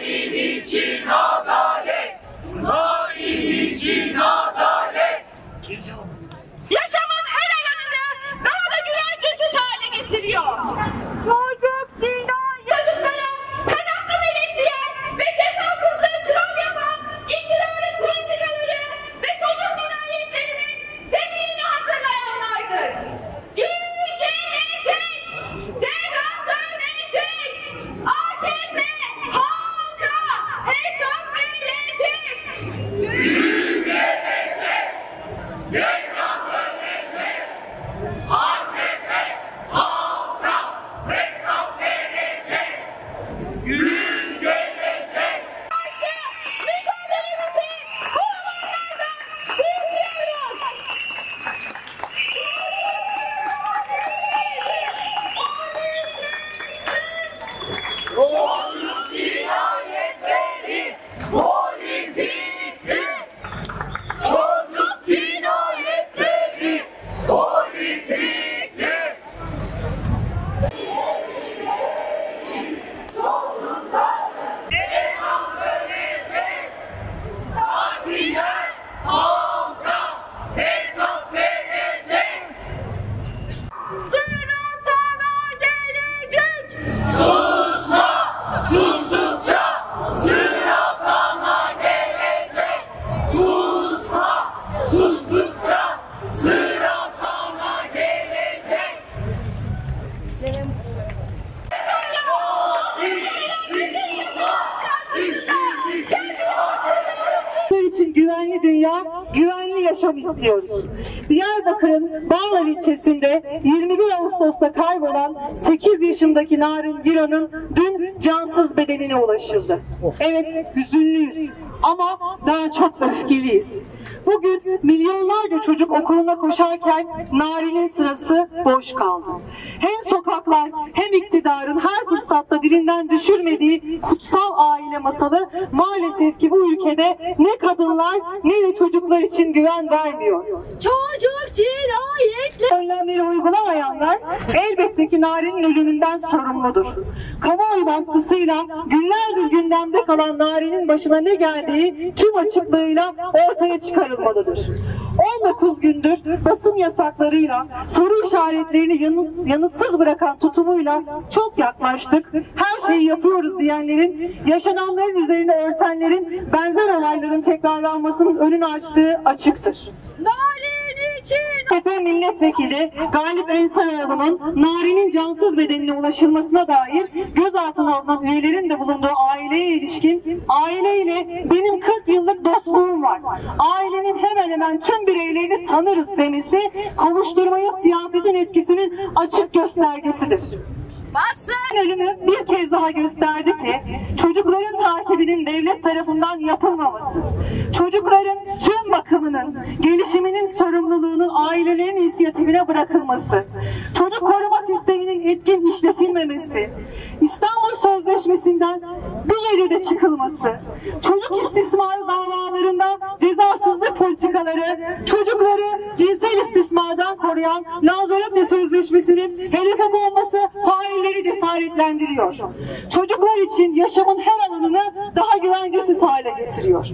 Narin için adalet, narin için adalet. Yaşamın her alanını daha da güvencesiz hale getiriyor. Çocuk cinayet. Çocuklara kanatlı melek diyen ve cezasızlığı kural yapan iktidarın politikaları ve çocuk cinayetlerinin zeminini hazırlayanlardır. Gün gelecek, devran dönecek, AKP halka hesap verecek. Gün gelecek, devran dönecek, AKP halka hesap verecek. Gün gelecek. Karşı mücadelemizi bu alanlardan büyütüyoruz. Çocuk cinayetleri politiktir. Çocuk cinayetleri politiktir. Çocuklar devran dönecek. Partiler halka hesap verecek. Sıra sana gelecek. Susma, sustukça sıra sana gelecek. Susma, sustukça sıra sana gelecek. için güvenli dünya, güvenli yaşam istiyoruz. Diyarbakır'ın Bağlar ilçesinde 21 Ağustos'ta kaybolan 8 yaşındaki Narin Giron'un dün cansız bedenine ulaşıldı. Evet, hüzünlüyüz ama daha çok öfkeliyiz. Bugün milyonlarca çocuk okuluna koşarken Narin'in sırası boş kaldı. Hem sokaklar hem iktidarın her fırsatta dilinden düşürmediği kutsal aile masalı maalesef ki bu ülkede ne kadınlar ne de çocuklar için güven vermiyor. Çocuk cinayetleri. Önlemleri uygulamayanlar elbette ki Narin'in ölümünden sorumludur. Kamuoyu baskısıyla günlerdir gündemde kalan Narin'in başına ne geldiği tüm açıklığıyla ortaya çıkarılmalıdır. 19 gündür basın yasaklarıyla, soru işaretlerini yanıtsız bırakan tutumuyla çok yaklaştık, her şeyi yapıyoruz diyenlerin, yaşananların üzerine örtenlerin benzer olayların tekrarlanmasının önünü açtığı açıktır. Narin için. AKP milletvekili Galip Ensaroğlu'nun Narin'in cansız bedenine ulaşılmasına dair gözaltına alınan üyelerin de bulunduğu aileye ilişkin aileyle benim 40 yıllık dostluğum var. Ailenin hemen hemen tüm bireylerini tanırız demesi kovuşturmaya siyasetin etkisinin açık göstergesidir. Ölümü bir kez daha gösterdi ki çocukların takibinin devlet tarafından yapılmaması, çocukların tüm bakımının, gelişiminin sorumluluğunun ailelerin inisiyatifine bırakılması, çocuk koruma sisteminin etkin işletilmemesi, İstanbul Sözleşmesi'nden bir gecede çıkılması, çocuk istismarı davalarında cezasızlık politikaları, çocukları cinsel istismardan koruyan Lanzarote Sözleşmesi'nin hedefe konması failleri cesaretlendiriyor. Çocuklar için yaşamın her alanını daha güvencesiz hale getiriyor.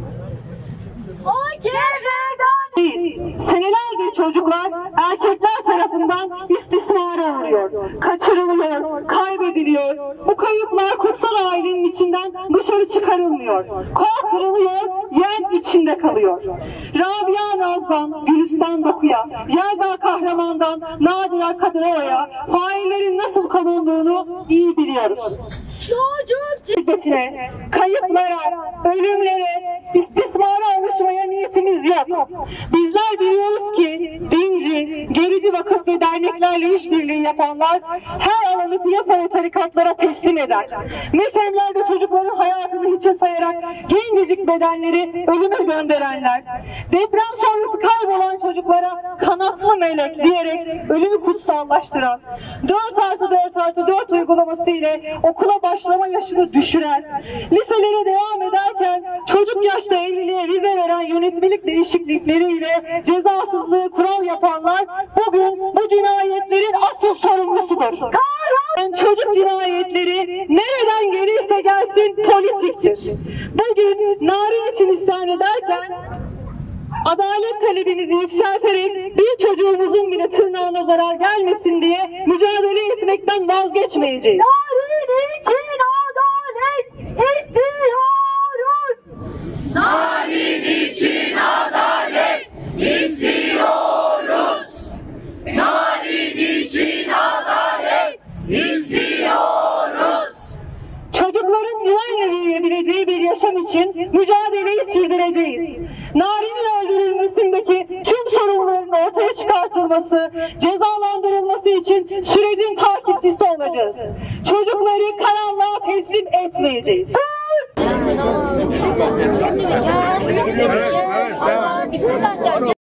Senelerdir çocuklar erkekler tarafından istismara uğruyor, kaçırılıyor, kaybediliyor. Bu kayıplar kutsal ailenin içinden dışarı çıkarılmıyor. Kol kırılıyor, yen içinde kalıyor. Rabia Naz'dan Gülistan Doku'ya, Yelda Kahraman'dan Nadira Kadırova'ya faillerin nasıl konulduğunu iyi biliyoruz. Çocuk Şiddetine, kayıplara, ölümlere, istismara alışmaya niyetimiz yok. Bizler biliyoruz ki dinci, gerici vakıf ve derneklerle işbirliği yapanlar her alanı piyasa ve tarikatlara teslim eder. Mezhemlerde çocukların hayatını hiçe sayarak gencecik bedenleri ölüme gönderenler, deprem sonrası kaybolan çocuklara kanatlı melek diyerek ölümü kutsallaştıran, 4+4+4 uygulaması ile okula başlama yaşını düşüren, liselere devam ederken çocuk yaşta evliliğe vize veren yönetim yönetmelik değişiklikleriyle cezasızlığı kural yapanlar bugün bu cinayetlerin asıl sorumlusudur. Çocuk cinayetleri nereden gelirse gelsin politiktir. Bugün Narin için isyan ederken adalet talebimizi yükselterek bir çocuğumuzun bile tırnağına zarar gelmesin diye mücadele etmekten vazgeçmeyeceğiz. Narin için adalet istiyoruz. Narin için adalet istiyoruz. Narin için adalet istiyoruz. Çocukların güvenle büyüyebileceği bir yaşam için mücadeleyi sürdüreceğiz. Narin'in öldürülmesindeki tüm sorunların ortaya çıkartılması, cezalandırılması için sürecin takipçisi olacağız. Çocukları karanlığa teslim etmeyeceğiz. Bitti zaten.